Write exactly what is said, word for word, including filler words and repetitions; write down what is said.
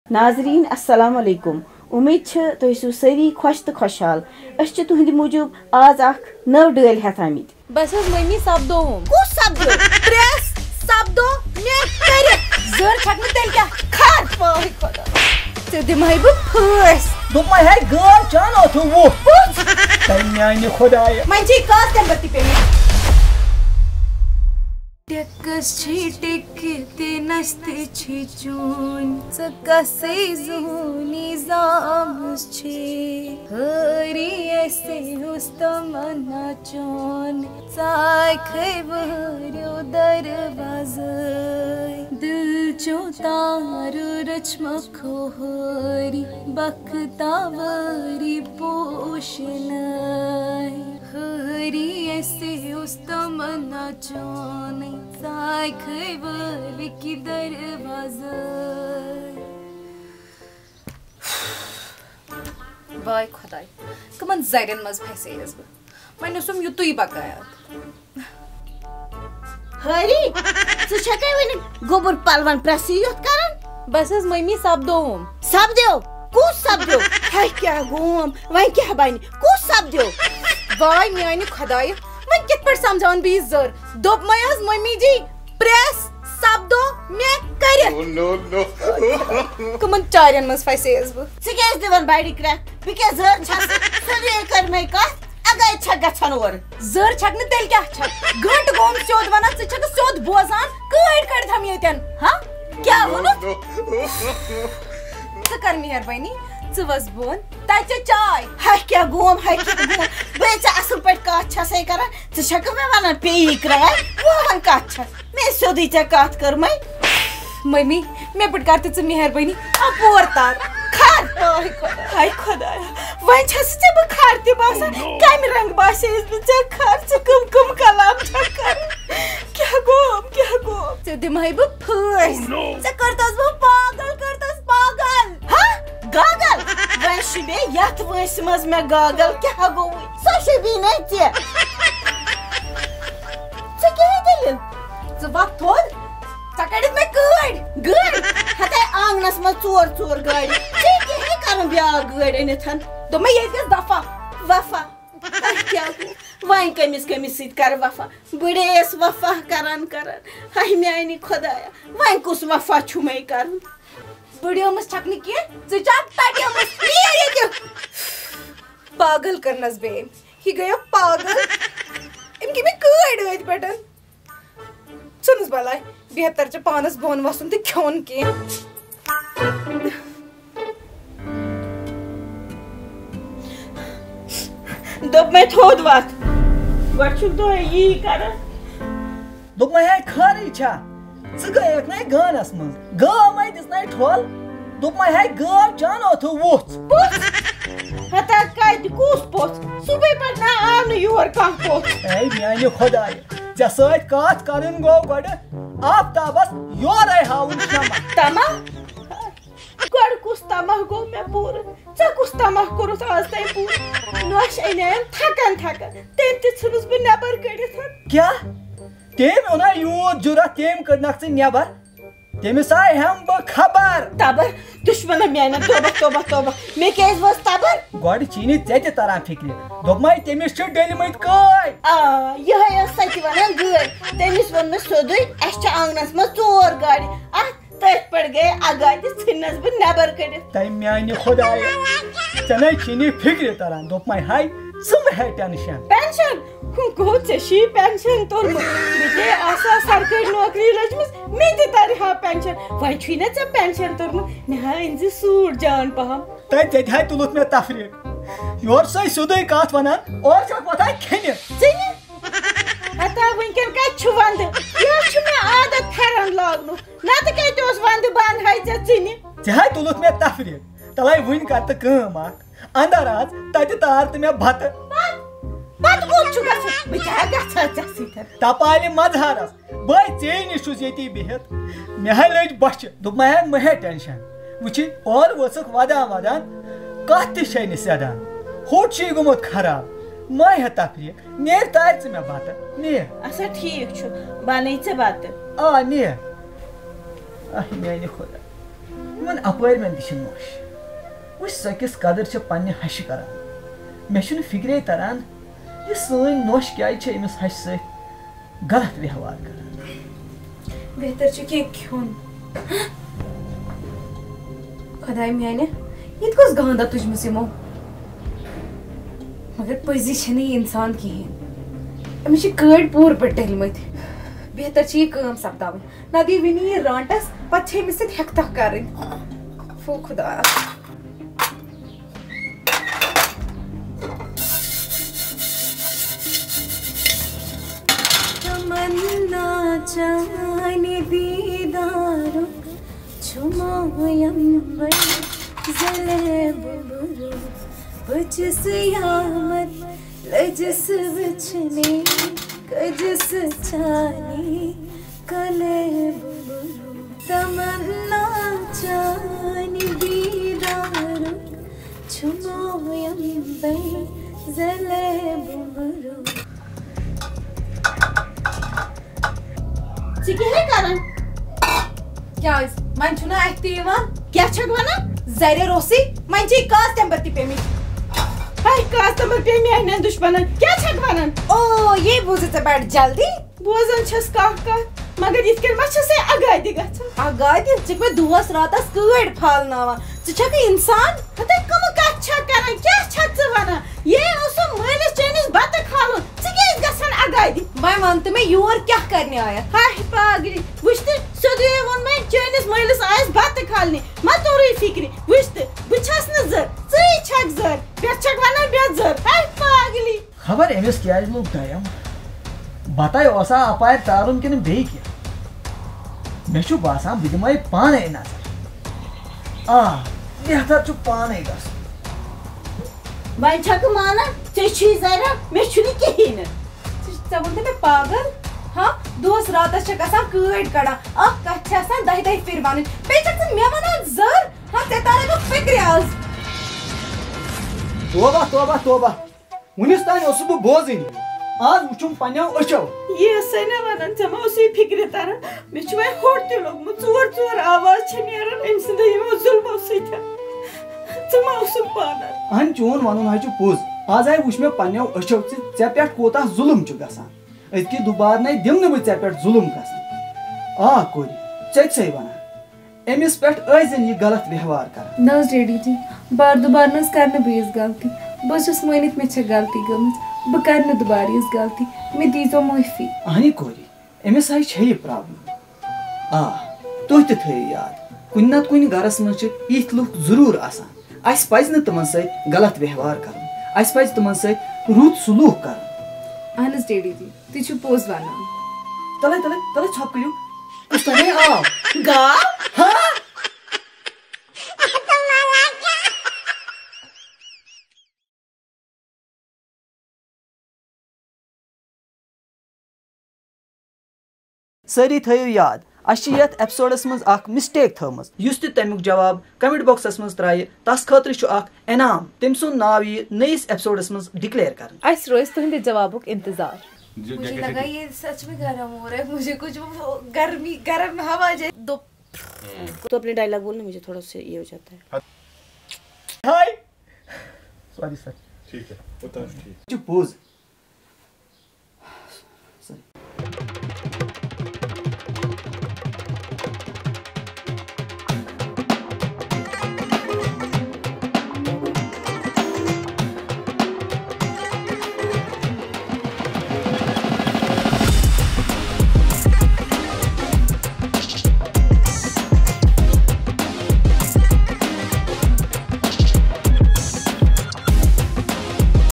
ناظرین السلام علیکم امید چھ تُہۍ ٲسِو سٲری خۄش تہٕ خۄشحال أسۍ چھِ تُہنٛدِ موٗجوٗب آز اکھ نٔو ڈٲلۍ ہٮ۪تھ آمٕتۍ بس حظ مٔمی سپدووُم کُس سپدو پریس سپدو مےٚ کٔرِتھ زٔر چھکنہٕ تیٚلہِ کیٛاہ کھر پاے خۄدا ژےٚ دِمہے بہٕ پھٲسۍ دوٚپمَے ہے گٲو چانو تھو وُپھ تَمہِ میانہِ خۄدایہِ وۄنۍ چھے کاس تمبر تہِ پیٚمٕتۍ ٹیکس چھی ٹیکہِ تہِ نستہِ چھی چون ژٕ کسے زوٗنی زامٕژ چھے ہٲری اَسے اوس تمنا چون ژاے کھے وٲرِو دروازَے دِل چو تارٕ رچمکھو ہٲری بختاوٲری پوشناے ہٲری اَسے اوس تمنا چون ژاے کھے وٲرِکہِ دروازَے واے خۄداے کٕمن زرٮ۪ن منٛز پھسییَس بہٕ وۄنۍ اوسُم یُتُے بقایات ہٲری ژٕ چھکھے وٕنہِ گوٚبُر پلون پرٛٮ۪سٕے یوت کران بس حظ مٔمی سپدووُم سپدیو کُس سپدیو ہے کیٛاہ گوم وۄنۍ کیٛاہ بنہِ کُس سپدیو واے میانہِ خۄدایہِ وۄنۍ کِتھ پٲٹھۍ سمجھاوَن بہٕ یہِ زٔر دوٚپمَے حظ مٔمی جی پرٛٮ۪س سپدو مےٚ کٔرِتھ کٕمن چارٮ۪ن منٛز پھسییَس بہٕ ژٕ کیٛازِ دِوان بڑِ کرٛٮ۪کھ بہٕ کیٛاہ زٔر چھَس سیٚودُے کٔر مےٚ کتھ اگے چھکھ گژھان اورٕ زٔر چھکنہٕ تیٚلہِ کیٛاہ چھکھ گنٹہٕ گوٚوُم سیوٚد ونان ژٕ چھکھ سیوٚد بوزان کٔڑۍ کٔڑتھم ییٚتٮ۪ن ہا کیٛاہ ووٚنُتھ ژٕ کر مہربٲنی ژٕ وَس بۄن تَتہِ چے چاے ہے کیٛاہ گوم ہے کیٛاہ گوم بہٕ ژےٚ اصٕل پٲٹھۍ کتھ چھسے کران ژٕ چھکھٕ مےٚ ونان پیی کراے وۄنۍ کتھ چھکھ مےٚ سیٚودُے ژےٚ کتھ کٔرمٕے مٔمی مےٚ پٮ۪ٹھ کر تہٕ ژٕ مہربٲنی اپور تار کھر ہاے خۄدایا وۄنۍ چھس ژےٚ بہٕ کھر تہِ باسان کمہِ رنٛگہٕ باسییَس بہٕ ژےٚ کھر ژٕ کٕم کٕم کلام چھکھ کران کیٛاہ گوم کیٛاہ گوم ژےٚ دِمہے بہٕ پھٲسۍ ژےٚ کٔرتس بہٕ پاگل کٔرتس پاگل ہا گاگل وۄنۍ شوٗبے یتھ وٲنٛسہِ منٛز مےٚ گاگل کیٛاہ گوٚو سۄ شوٗبی نَے ژےٚ ژےٚ کیٛاہ دٔلیٖل ژٕ وۄتھ تھوٚد ژےٚ کڑِتھ مےٚ گٲڑۍ گٲڑۍ ہتے آنگنس منٛز ژور ژور گاڑِ ژےٚ کیٛاہ کرُن بیٛاکھ گٲڑۍ أنِتھ دوٚپمَے ییٚتہِ گژھِ دفع وفا کیٛاہ گوٚو وۄنۍ کٔمِس کٔمِس سۭتۍ کرٕ وفا بٕڑے ٲس وفا کران کران ہے میانہِ خۄدایا وۄنۍ کُس وفا چھُ مے کرُن بٕڑیٲمٕژ چھکھ نہٕ کینٛہہ ژٕ چھکھ تَٹیمٕژ نیٖر ییٚتہِ پاگل کٔرنس بیٚیہِ أمۍ یہِ گٔیو پاگل أمۍ گٔے مےٚ کٲڑۍ أتھۍ پٮ۪ٹھ ژھٕنُس بلاے بہتر چھُ پانس بۄن وسُن تہٕ کھیوٚن کینٛہہ دوٚپ مےٚ تھوٚد وتھ گۄڈٕ چھُکھ دۄہے یی کران دوٚپمَے ہے خٲرٕے چھا ژٕ گٔیَکھ نَے گانس منٛز گٲو مَے دِژنَے ٹھۄل دوٚپمَے ہے گٲو چانو تھو وُژھ ہتا کتہِ کُس پوٚژھ صُبحٲے پٮ۪ٹھ نہ آو نہٕ یور کانٛہہ پوٚژھ ہے میانہِ خۄدایہِ ژےٚ سۭتۍ کتھ کرٕنۍ گوٚو گۄڈٕ آفتابس یورے ہاوُن شمع تماہ گۄڈٕ کُس تماہ گوٚو مےٚ پوٗرٕ ژےٚ کُس تماہ کوٚرُتھ آز تام پوٗرٕ نۄش اَنیٚیَم تھکان تھکان تٔمۍ تہِ ژھٕنُس بہٕ نیبر کٔڑِتھ کیٛاہ تٔمۍ اوٚنا یوٗت جُرت تٔمۍ کٔڑنکھ ژٕ نیبر تٔمِس آے ہٮ۪م بہٕ خبر تبر دُشمنہ میانٮ۪ن توبہ توبہ توبہ مےٚ کیٛازِ وٲژ تبر گۄڈٕ چھی نہٕ ژےٚ تہِ تران فِکرِ دوٚپمَے تٔمِس چھِ ڈٔلمٕتۍ کٲڑۍ آ یِہے ٲس سۄ تہِ ونان گٲڑۍ تٔمِس ووٚن مےٚ سیٚودُے اَسہِ چھِ آنگنس منٛز ژور گاڑِ اتھ تٔتھۍ پٮ۪ٹھ گٔیے اگاے تہِ ژھٕننس بہٕ نیبر کٔڑِتھ تَمہِ میانہِ خۄدایہِ ژےٚ نَے چھی نہٕ فِکرِ تران دوٚپمَے ہے ژٕ مہٕ ہے ٹٮ۪نشن پینشن گوٚو ژےٚ چھُے پینشن توٚرمُت مےٚ تے آسہٕ سرکٲرۍ نوکری لٔجمٕژ مےٚ تہِ ترِ ہا پینشن وۄنۍ چھُے نا ژےٚ پینشن توٚرمُت مےٚ ہا أنۍ زِ سوٗٹ جان پہم تَتہِ ژےٚ تہِ ہا تُلُتھ مےٚ تفریٖق یورٕ سۄے سیٚودُے کتھ ونان اورٕ چھکھ وۄتھان کھٮ۪نہِ ژٕنہِ ہتا وٕنکیٚن کتہِ چھُ ونٛدٕ یہِ چھُ مےٚ عادت پھیرن لاگنُک نتہٕ کتہِ اوس ونٛدٕ بنٛد ہے ژےٚ ژٕنہِ ژےٚ ہا تُلُتھ مےٚ تفریٖق تلے وٕنۍ کر تہٕ کٲم اکھ اندر آز تتہِ تار تہٕ مےٚ بتہٕ پتہٕ کوٚت چھُ گژھُن بہٕ کیٛاہ گژھٕ ہا ژےٚ سۭتۍ تپالہِ مظہرس بہٕ ژے نِش چھُس ییٚتی بِہِتھ مےٚ ہا لٔج بۄچھِ دوٚپمَے ہے مہٕ ہے ٹٮ۪نشن وٕچھِ اورٕ ؤژٕکھ ودان ودان کتھ تہِ چھے نہٕ سیدان ہوٚٹ چھُے گوٚمُت خراب مہ ہے تفریٖق نیر تارِ ژٕ مےٚ بتہٕ نیر اچھا ٹھیٖک چھُ بنٲے ژےٚ بتہٕ آ نیر میانہِ خۄدا یمن اپارمین تہ نوش وچ سکس قدر چھ پنہ ہش کران مے چھُنہٕ فکرے تران یہ سٲنۍ نوش کیازِ چھِ أمِس ہشہِ سۭتۍ غلط ویوہار کران بہتر چھ کینٛہہ کھیوٚن خداے میانہِ ییٚتہِ کۄس گاندا تُجمٕژ یِمو مگر پٔزی چھنہٕ یہِ اِنسان کِہیٖنۍ أمِس چھِ کٲڑۍ پوٗرٕ پٲٹھۍ ڈٔلمٕتۍ بہتر چھِ یہِ کٲم سپداوٕنۍ نتہٕ یی وٕنی یہِ رانٹس پتہٕ چھِ أمِس سۭتۍ ہٮ۪کتھا کرٕنۍ فو خدایا تمنا چانہِ دیٖدارُک چھُمایم وۄنۍ زلے بُبرو بہٕ چھس یامت لٔجِس وٕچھنہِ کٔجِس چانہِ کلے بُبرو تمنا چانہِ دیٖدارُک چھُمایم وۄنۍ زلے بُبرو ژٕ کیٛاہ کران کیٛازِ وۄنۍ چھُنہ اَتھِ تہِ یِوان کیٛاہ چھکھ ونان زرے روسٕے وۄنۍ چھِ کاس تمبر تہِ پیٚمٕتۍ ہاے کاسٹمر پیٚیہِ میانٮ۪ن دُشمنن کیٛاہ چھکھ ونان او یے بوٗزِتھ ژےٚ بڑٕ جلدی بوزان چھس کانٛہہ کتھ مگر یِتھ کٔنۍ ما چھسے اگادِ گژھان اگادِ ژٕ چھکھ مےٚ دۄہس راتس کٲڑۍ پھالناوان ژٕ چھکھٕ اِنسان ہتے کٕمہٕ کتھ چھکھ کران کیٛاہ چھکھ ژٕ ونان یے اوسُم مٲلِس چٲنِس بتہٕ کھالُن ژٕ کیٛازِ گژھان اگادِ وۄنۍ وَن تہٕ مےٚ یور کیٛاہ کرنہِ آیَکھ ہاے پاگلہِ وٕچھ تہٕ سیوٚدُے ووٚن مےٚ چٲنِس مٲلِس آسہِ بتہٕ کھالنہِ ما توٚرُے فِکرِ وٕچھ تہٕ بہٕ چھس نہٕ زٔر ژٕے چھکھ زٔر پٮ۪ٹھ چھکھ ونان بے زٔر ہاے پاگلہِ خبر أمِس کیازِ لوٚگ دیم بتاے اوسا اپارِ تارُن کِنہٕ بیٚیہِ کینٛہہ مےٚ چھُ باسان بہٕ دِمے پانے نظر آ بہتر چھُ پانے گژھُن وۄنۍ چھکھٕ مانان ژےٚ چھُے زرا مےٚ چھُنہٕ کِہیٖنۍ نہٕ ژےٚ ووٚنتھٕ مےٚ پاگل ہاں دۄہس راتس چھکھ آسان کٲڑۍ کڑان اکھ کتھ چھِ آسان دہہِ دہہِ پھِرِ ونٕنۍ بیٚیہِ چھکھ ژٕ مےٚ ونان زٔر ہاں ژےٚ تارے بہٕ فِکرِ آز توبہ توبہ توبہ وُنِس تانۍ اوسُس بہٕ بوزٕنۍ آز وٕچھُم پننیو أچھو یہِ ٲسے نہ ونان ژےٚ ما اوسُے فِکرِ تران مےٚ چھُ وۄنۍ ہوٚٹ تہِ لوٚگمُت ژور ژور آواز چھےٚ نیران أمۍ سٕنٛدیو یِمو ظُلمو سۭتۍ ژٕ ما اوسُکھ پانس اہن چون ونُن حظ چھُ پوٚز آز آیہِ وٕچھ مےٚ پننیو أچھو ژٕ ژےٚ پٮ۪ٹھ کوٗتاہ ظُلُم چھُ گژھان أزکہِ دُبارنَے دِمہٕ نہٕ بہٕ ژےٚ پٮ۪ٹھ ظُلُم گژھنہٕ آ کورِ ژےٚ تہِ چھے ونان أمِس پٮ۪ٹھ ٲسۍزٮ۪ن یہِ غلط ویوہار کران نہ حظ ڈیڈی جی بار دُبار نہ حظ کر نہٕ بہٕ یِژھ غلطی بہٕ حظ چھس مٲنِتھ مےٚ چھےٚ غلطی گٔمٕژ بہٕ کرٕ نہٕ دُبارٕ یِژھ غلطی مےٚ دیٖزیو معٲفی اہنی کورِ أمِس حظ چھے یہِ پرابلم آ تُہۍ تہِ تھٲیِو یاد کُنہِ نتہٕ کُنہِ گرس منٛز چھِ یِتھۍ لُکھ ضروٗر آسان اَسہِ پزِ نہٕ تِمن سۭتۍ غلط ویوہار کرُن اَسہِ پزِ تِمن سۭتۍ رُت سلوٗک کرُن اہن حظ ڈیڈی جی تُہۍ چھِو پوٚز ونان تلے تلے تلے ژھۄپہٕ کٔرِو کُس تانۍ آو گاو ہاں سٲری تھٲیِو یاد اَسہِ چھِ یتھ ایپسوڈس منٛز اکھ مسٹیک تھٲومٕژ یُس تہِ تمیُک جواب کمنٹ باکسس منٛز ترٛایہِ تس خٲطرٕ چھُ اکھ انعام تٔمۍ سُنٛد ناو یِیہِ نٔیِس ایپسوڈس منٛز ڈِکلیئر کرنہٕ اسہِ روزِ تُہنٛدِ جوابُک انتظار مجھے لگا یہ سچ میں گرم ہو رہا ہے مجھے کچھ گرمی گرم ہوا جائے دو تو اپنے ڈائلاگ بولنا مجھے تھوڑا سا یہ ہو جاتا ہے ہاے سوری سر پوٚز